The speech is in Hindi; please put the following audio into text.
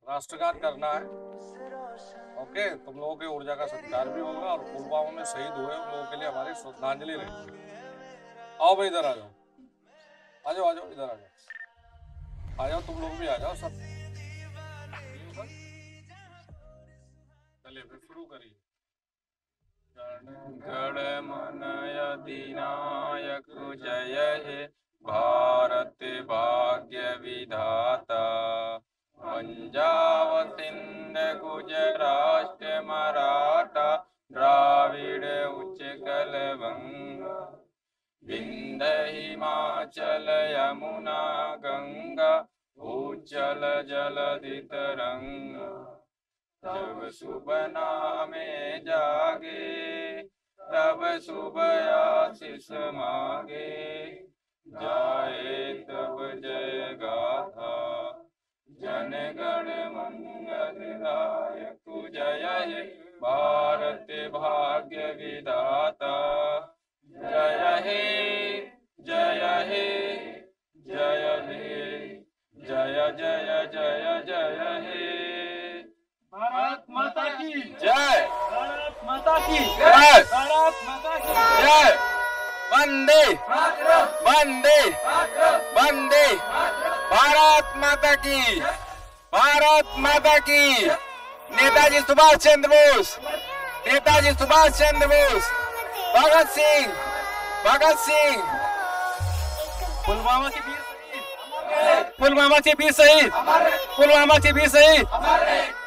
राष्ट्रगान करना है। ओके, तुम लोगों की ऊर्जा का सत्कार भी होगा और पुलवामा में शहीद हुए उन लोगों के लिए हमारी श्रद्धांजलि रहेगी। आओ भाई, इधर आ जाओ, आ जाओ, आ जाओ, इधर आ जाओ, आ जाओ, तुम लोग भी आ जाओ सब। चलिए फिर शुरू करिए। गण मन अधिनायक जय हे भारत भाग्य विधाता, पंजाब सिंध गुजरात मराठा द्राविड़ उत्कल बंगा, विंध्य हिमाचल यमुना गंगा उज्जल जलधि तरंगा, जब सुबह नामे जागे तब सुबह आशीष मांगे, जाए तब जय गाथा जन गण मन अधिनायक जय हे भारत भाग्य विधाता, जय हे जय हे जय हे जय जय जय जय हे। भारत माता की जय, भारत माता की जय, भारत माता की जय, वंदे वंदे वंदे, भारत माता की, भारत माता की। नेताजी सुभाष चंद्र बोस, नेताजी सुभाष चंद्र बोस, भगत सिंह, भगत सिंह। पुलवामा के वीर शहीद, पुलवामा के वीर शहीद, पुलवामा के वीर शहीद।